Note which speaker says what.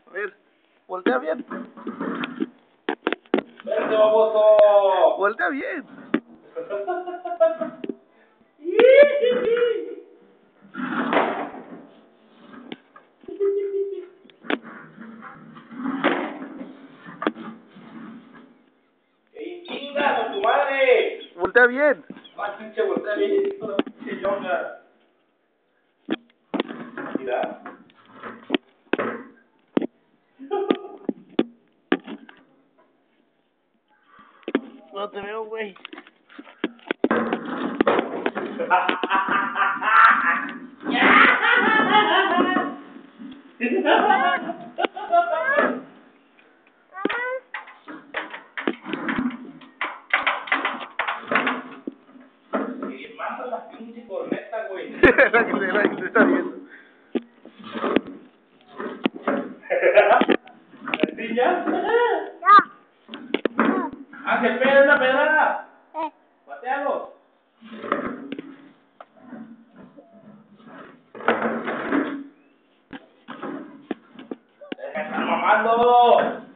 Speaker 1: A ver, voltea bien.
Speaker 2: ¡Vente, baboso!
Speaker 1: Voltea bien.
Speaker 2: ¡Ey, chinga con tu madre!
Speaker 1: Voltea bien.
Speaker 2: ¡Ah, pinche voltea bien! ¡Hijo de pinche yonga! Mira.
Speaker 1: No te veo, güey.
Speaker 2: Y manda la pinche corneta, güey.
Speaker 1: La que te está viendo.
Speaker 2: ¿Así ya? ¡Ángel, pega una pedrada! ¡Patealo! ¡Deja de estar mamando!